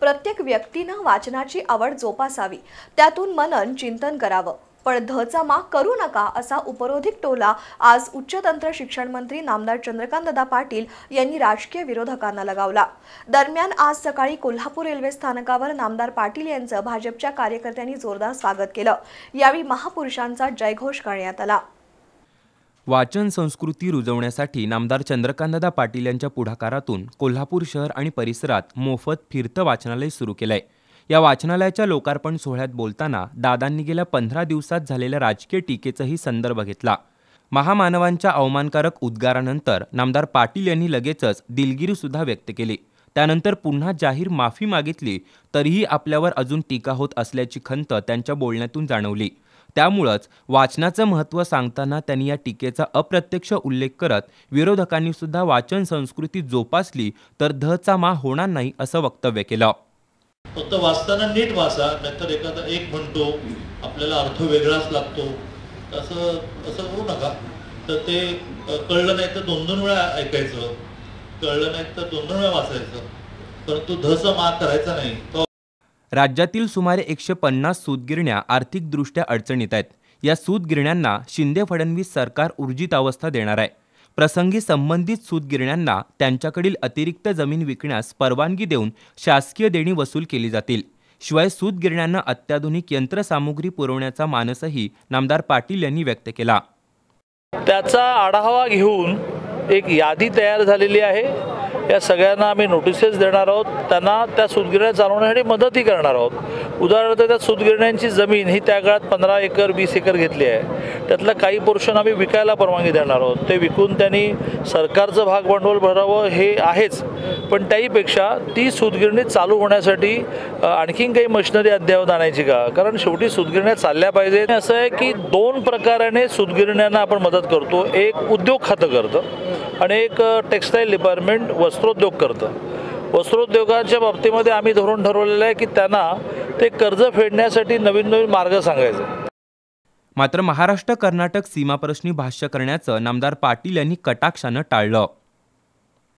प्रत्येक व्यक्तीनं वाचनाची आवड जोपासावी, त्यातून मनन चिंतन करावं। पण धचा मा करू नका असा उपरोधिक टोला आज उच्च तंत्र शिक्षण मंत्री नामदार चंद्रकांतदादा पाटील यांनी राजकीय विरोधकांना लगावला। दरम्यान आज सकाळी कोल्हापूर रेल्वे स्थानकावर नामदार पाटील यांचं भाजपच्या कार्यकर्त्यांनी जोरदार स्वागत केलं। यावेळी महापुरुषांचा जयघोष करण्यात आला। वाचन संस्कृती रुजवण्यासाठी नामदार चंद्रकांतदादा पाटील यांच्या पुढाकारातून कोल्हापूर शहर आणि परिसरात मोफत फिरतं वाचनालय सुरू केलंय। या वाचनालयाच्या लोकार्पण सोहळ्यात बोलताना दादांनी गेल्या 15 दिवसात झालेल्या राजकीय टीकेचाही संदर्भ घेतला। महामानवांच्या अवमानकारक उद्गारानंतर नामदार पाटील यांनी लगेचच दिलगिरी सुद्धा व्यक्त केली। त्यानंतर पुन्हा जाहीर माफी मागितली, तरीही आपल्यावर अजून टीका होत असल्याची खंत त्यांच्या बोलण्यातून जाणवली। त्यामुळेच वाचनाचं महत्त्व सांगताना त्यांनी या टीकेचा अप्रत्यक्ष उल्लेख करत विरोधकांनी सुद्धा वाचन संस्कृती जोपासली तर धचा मा होणार नाही असं वक्तव्य केलं। फक्त वाचताना नीट वाचा, नाहीतर एखादा एक म्हणतो आपल्याला अर्थ वेगळाच लागतो, असं करू नका। तर ते कळलं नाही तर दोन वेळा ऐकायचं, कळलं नाही तर दोन वेळा वाचायचं, परंतु धचा मा करायचा नाही। राज्यातील सुमारे 150 सूतगिरण्या आर्थिकदृष्ट्या अडचणीत आहेत। या सूतगिरण्यांना शिंदे फडणवीस सरकार ऊर्जित अवस्था देणार आहे। प्रसंगी संबंधित सूतगिरण्यांना त्यांच्याकडील अतिरिक्त जमीन विकण्यास परवानगी देऊन शासकीय देणी वसूल केली जातील। शिवाय सूतगिरण्यांना अत्याधुनिक यंत्रसामुग्री पुरवण्याचा मानसही नामदार पाटील यांनी व्यक्त केला। त्याचा आढावा घेऊन एक यादी तयार झालेली आहे। या सगळ्यांना आम्ही नोटिसेस देणार आहोत, त्यांना त्या सूतगिरण्या चालवण्यासाठी मदतही करणार आहोत। उदाहरणार्थ त्या सूतगिरण्यांची जमीन ही त्या काळात 15 एकर 20 एकर घेतली आहे, त्यातलं काही पोर्शन आम्ही विकायला परवानगी देणार आहोत। ते विकून त्यांनी सरकारचं भाग भांडवल भरावं हे आहेच, पण त्याहीपेक्षा ती सूतगिरणी चालू होण्यासाठी आणखीन काही मशिनरी अद्ययावत आणायची का, कारण शेवटी सूतगिरण्या चालल्या पाहिजे। असं आहे की 2 प्रकाराने सूतगिरण्यांना आपण मदत करतो, एक उद्योग खातं करतं आणि एक टेक्सटाईल डिपार्टमेंट वस्त्रोद्योग करतं। वस्त्रोद्योगाच्या बाबतीमध्ये आम्ही धोरण ठरवलेलं आहे की त्यांना ते कर्ज फेडण्यासाठी नवीन मार्ग सांगायचे। मात्र महाराष्ट्र कर्नाटक सीमाप्रश्नी भाष्य करण्याचं नामदार पाटील यांनी कटाक्षानं टाळलं।